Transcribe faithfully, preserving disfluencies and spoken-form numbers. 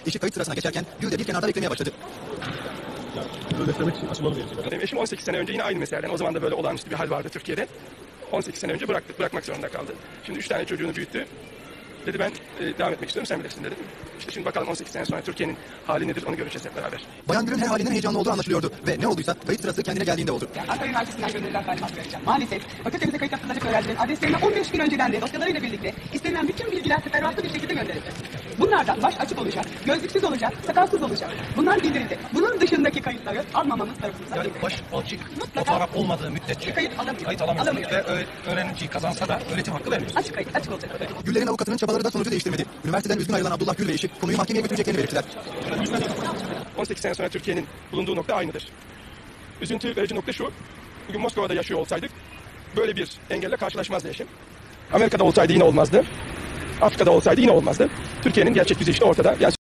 Eşi kayıt sırasına geçerken Gül de bir kenarda beklemeye başladı. Böyle demek ki açılmalı gerekiyor. Benim eşim on sekiz sene önce yine aynı meseleden. O zaman da böyle olağanüstü bir hal vardı Türkiye'de. on sekiz sene önce bıraktı, bırakmak zorunda kaldı. Şimdi üç tane çocuğunu büyüttü. Dedi ben e, devam etmek istiyorum, sen bilirsin dedim. İşte şimdi bakalım on sekiz sene sonra Türkiye'nin hali nedir onu göreceğiz hep beraber. Bayan Gül'ün her halinden heyecanlı olduğu anlaşılıyordu ve ne olduysa kayıt sırası kendine geldiğinde oldu. Ankara Üniversitesi'nden gönderilen talimat vereceğim. Maalesef fakültemize kayıt yaptırılacak öğrencilerin adreslerine on beş gün önceden de dosyalarıyla birlikte istenilen bütün bilgiler teferruatlı bir şekilde gönderildi. Bunlardan baş açık olacak, gözlüksüz olacak, sakalsız olacak. Bunlar bildirildi. Bunun dışındaki kayıtları almamamız tarafından Yani bildirildi. baş açık fotoğraf olmadığı müddetçe Kayıt alamıyor. kayıt alamıyorsunuz Alamıyor. ve ö- öğrenciyi kazansa da öğretim hakkı vermiyorsunuz. Açık kayıt, açık olacak. Güllerin avukatının çabaları da sonucu değiştirmedi. Üniversiteden üzgün ayrılan Abdullah Gül ve eşi konuyu mahkemeye götüreceklerini belirttiler. on sekiz sene sonra Türkiye'nin bulunduğu nokta aynıdır. Üzüntü verici nokta şu, bugün Moskova'da yaşıyor olsaydık böyle bir engelle karşılaşmazdı eşim. Amerika'da olsaydı yine olmazdı. Afrika'da olsaydı yine olmazdı. Türkiye'nin gerçek yüzü işte ortada. Yani